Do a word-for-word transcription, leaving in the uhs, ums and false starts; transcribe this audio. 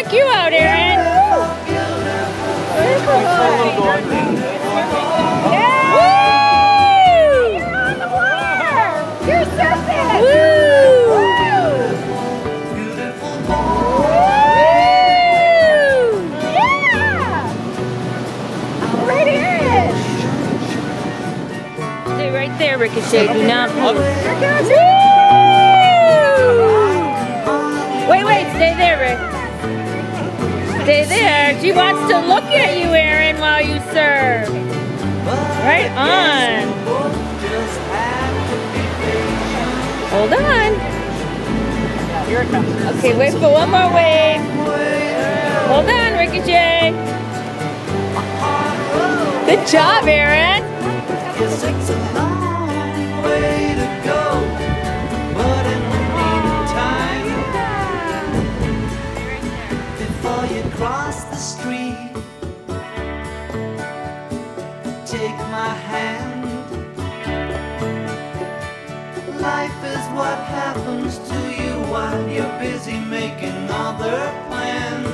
check you out, Aaron. Yeah! Woo! You're on the water! You're surfing! Woo! Woo! Yeah! Right here! Stay right there, Ricochet. Do not move. Wait, wait, stay there, Rick. Stay there. She wants to look at you, Aaron, while you surf. Right on. Hold on. Here it comes. Okay, wait for one more wave. Hold on, Ricochet. Good job, Aaron. Cross the street, take my hand. Life is what happens to you while you're busy making other plans.